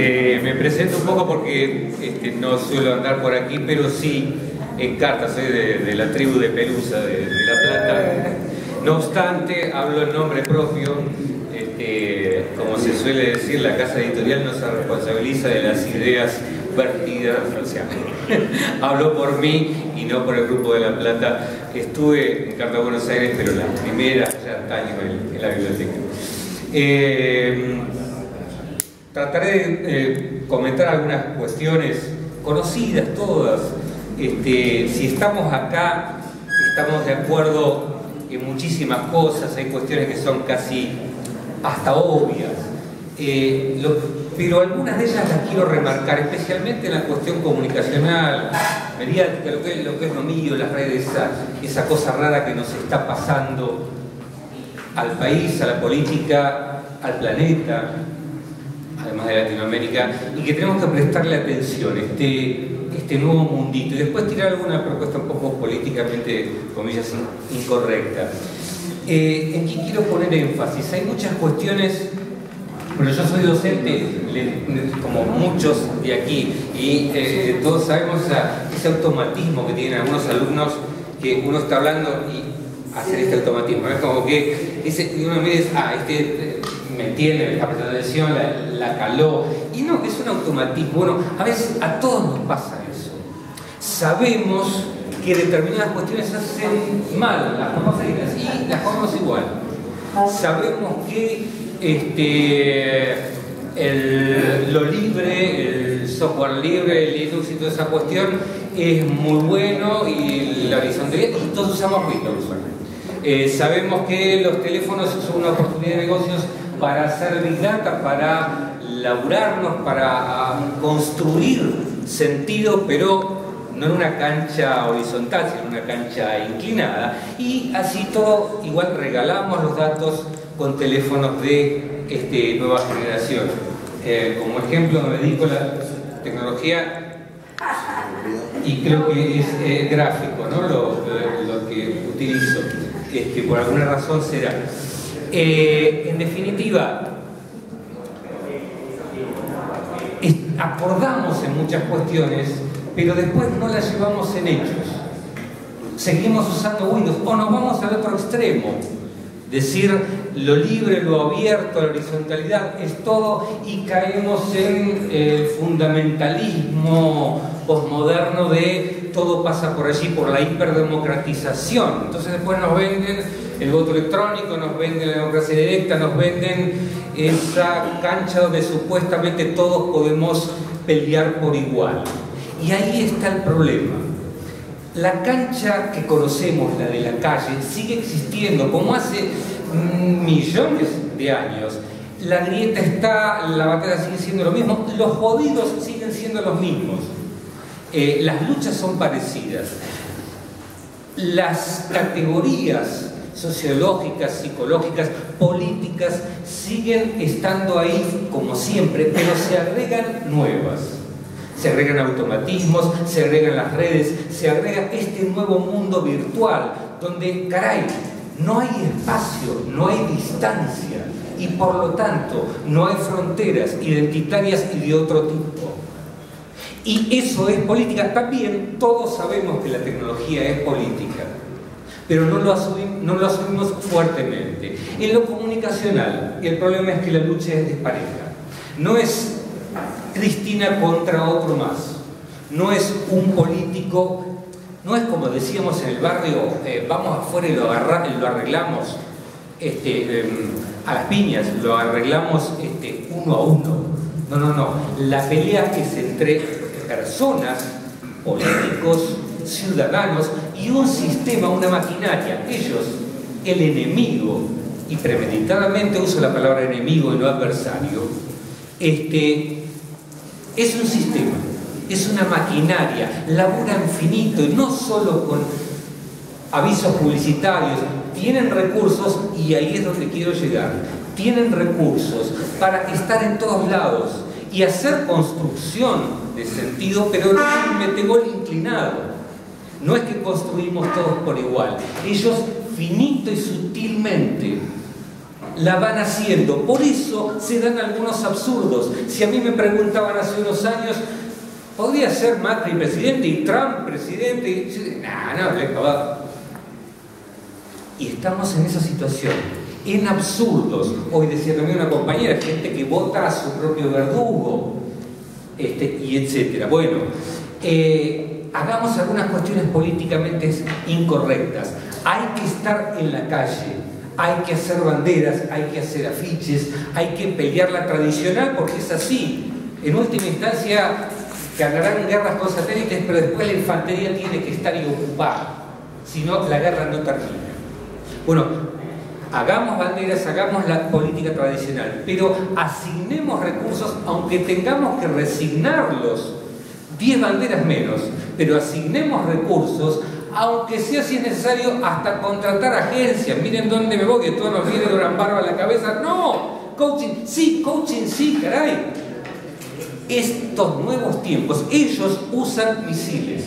Me presento un poco porque no suelo andar por aquí, pero sí en carta, soy de la tribu de Pelusa, de La Plata. No obstante, hablo en nombre propio. Como se suele decir, la casa editorial no se responsabiliza de las ideas vertidas, o sea, hablo por mí y no por el Grupo de La Plata. Estuve en Carta Buenos Aires, pero la primera, ya antaño, en la biblioteca. Trataré de comentar algunas cuestiones conocidas todas. Si estamos acá, estamos de acuerdo en muchísimas cosas, hay cuestiones que son casi hasta obvias, pero algunas de ellas las quiero remarcar, especialmente en la cuestión comunicacional, mediática, lo que es lo mío, las redes, esa cosa rara que nos está pasando al país, a la política, al planeta, además de Latinoamérica, y que tenemos que prestarle atención, este nuevo mundito, y después tirar alguna propuesta un poco políticamente, comillas, incorrecta. ¿En qué quiero poner énfasis? Hay muchas cuestiones. Bueno, yo soy docente, como muchos de aquí, y todos sabemos ese automatismo que tienen algunos alumnos, que uno está hablando y hacer este automatismo, ¿no? Es como que uno mira y dice, me entiende, me está prestando atención, la caló, y no, es un automatismo. Bueno, a veces a todos nos pasa eso. Sabemos que determinadas cuestiones se hacen mal, las conocemos y las conocemos igual. Sabemos que lo libre, el software libre, el Linux y toda esa cuestión es muy bueno, y la horizontalidad, y todos usamos Windows. Sabemos que los teléfonos son una oportunidad de negocios para hacer Big Data, para laburarnos, para construir sentido, pero no en una cancha horizontal, sino en una cancha inclinada. Y así todo, igual regalamos los datos con teléfonos de nueva generación. Como ejemplo me dedico a la tecnología y creo que es gráfico, ¿no? Lo que utilizo, por alguna razón será. En definitiva, acordamos en muchas cuestiones, pero después no las llevamos en hechos. Seguimos usando Windows, o nos vamos al otro extremo, decir lo libre, lo abierto, la horizontalidad es todo, y caemos en el fundamentalismo posmoderno de todo pasa por allí, por la hiperdemocratización. Entonces después nos venden el voto electrónico, nos venden la democracia directa, nos venden esa cancha donde supuestamente todos podemos pelear por igual. Y ahí está el problema. La cancha que conocemos, la de la calle, sigue existiendo como hace millones de años. La grieta está, la batalla sigue siendo lo mismo, los jodidos siguen siendo los mismos. Las luchas son parecidas. Las categorías sociológicas, psicológicas, políticas siguen estando ahí como siempre, pero se agregan nuevas. Se agregan automatismos, se agregan las redes, se agrega este nuevo mundo virtual, donde, caray, no hay espacio, no hay distancia, y por lo tanto no hay fronteras identitarias y de otro tipo. Y eso es política. También todos sabemos que la tecnología es política, pero no lo asumimos fuertemente. En lo comunicacional, el problema es que la lucha es despareja. No es Cristina contra otro más, no es un político, no es como decíamos en el barrio, vamos afuera y lo arreglamos a las piñas, lo arreglamos uno a uno. No, la pelea es entre personas, políticos, ciudadanos y un sistema, una maquinaria. Ellos, el enemigo, y premeditadamente uso la palabra enemigo y no adversario, es un sistema, es una maquinaria, laburan finito, y no solo con avisos publicitarios, tienen recursos, y ahí es donde quiero llegar, tienen recursos para estar en todos lados y hacer construcción de sentido, pero no es un metegol inclinado. No es que construimos todos por igual. Ellos finito y sutilmente la van haciendo. Por eso se dan algunos absurdos. Si a mí me preguntaban hace unos años, ¿podría ser Macri presidente y Trump presidente? No. Y estamos en esa situación, en absurdos. Hoy decía también una compañera, gente que vota a su propio verdugo, y etcétera. Bueno, hagamos algunas cuestiones políticamente incorrectas. Hay que estar en la calle, hay que hacer banderas, hay que hacer afiches, hay que pelear la tradicional, porque es así. En última instancia ganarán guerras con satélites, pero después la infantería tiene que estar y ocupar, si no la guerra no termina. Bueno, hagamos banderas, hagamos la política tradicional, pero asignemos recursos, aunque tengamos que resignarlos, 10 banderas menos, pero asignemos recursos, aunque sea, si es necesario, hasta contratar agencias. Miren dónde me voy, que todos nos viene Durán Barba a la cabeza. No, coaching sí, caray. Estos nuevos tiempos, ellos usan misiles.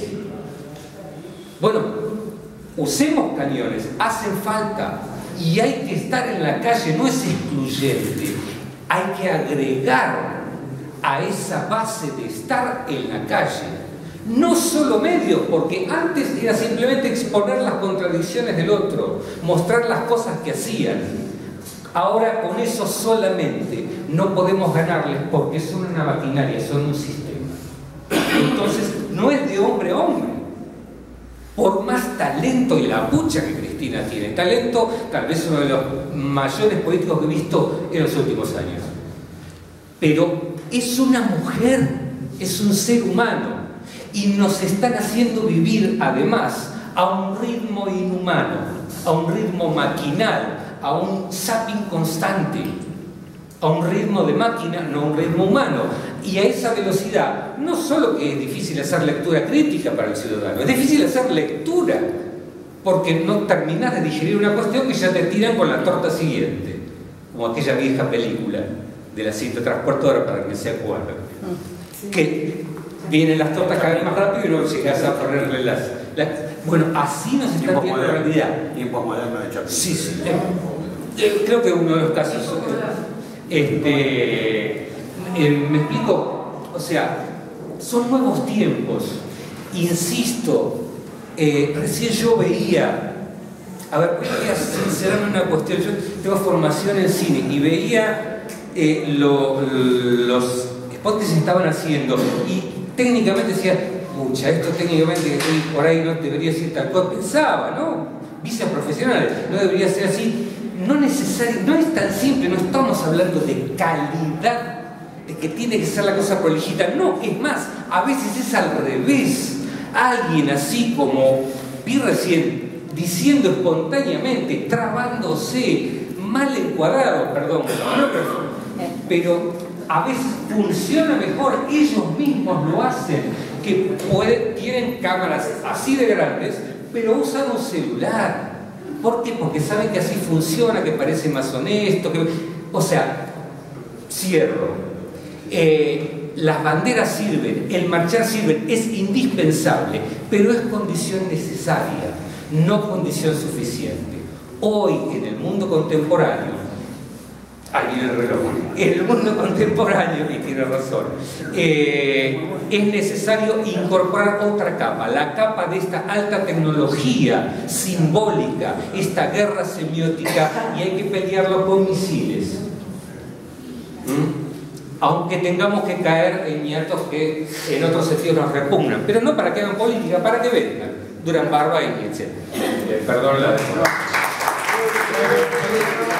Bueno, usemos cañones, hacen falta. Y hay que estar en la calle, no es excluyente. Hay que agregar a esa base de estar en la calle. No solo medios, porque antes era simplemente exponer las contradicciones del otro, mostrar las cosas que hacían. Ahora con eso solamente no podemos ganarles, porque son una maquinaria, son un sistema. Entonces no es de hombre a hombre. Por más talento, y la pucha que Cristina tiene, talento, tal vez uno de los mayores políticos que he visto en los últimos años. Pero es una mujer, es un ser humano. Y nos están haciendo vivir, además, a un ritmo inhumano, a un ritmo maquinal, a un zapping constante, a un ritmo de máquina, no a un ritmo humano. Y a esa velocidad, no solo que es difícil hacer lectura crítica para el ciudadano, es difícil hacer lectura, porque no terminás de digerir una cuestión que ya te tiran con la torta siguiente, como aquella vieja película de la cinta transportadora, para que se acuerden. Sí. Que vienen las tortas cada vez más rápido y no llegas a ponerle las... Bueno, así nos está viendo la realidad. Tiempos modernos de Chapin. Sí. Creo que uno de los casos... ¿me explico? O sea, son nuevos tiempos. Insisto, recién yo veía... A ver, voy a sincerarme una cuestión. Yo tengo formación en cine y veía los spots que se estaban haciendo y técnicamente decía, pucha, esto técnicamente por ahí no debería ser tal cual. Pensaba, ¿no? Visas profesionales, no debería ser así. No es tan simple, no estamos hablando de calidad, de que tiene que ser la cosa prolijita. No, es más, a veces es al revés. Alguien así como vi recién, diciendo espontáneamente, trabándose, mal encuadrado, perdón, pero a veces funciona mejor, ellos mismos lo hacen, que tienen cámaras así de grandes, pero usan un celular. ¿Por qué? Porque saben que así funciona, que parece más honesto, o sea, cierro. Las banderas sirven, el marchar sirve, es indispensable, pero es condición necesaria, no condición suficiente. Hoy, en el mundo contemporáneo, ahí viene el reloj, en el mundo contemporáneo, y tiene razón, es necesario incorporar otra capa, la capa de esta alta tecnología simbólica, esta guerra semiótica, y hay que pelearlo con misiles. Aunque tengamos que caer en hiatos que en otros sentidos nos repugnan, pero no para que hagan política, para que vengan, Durán Barba y etc. Perdón la demora.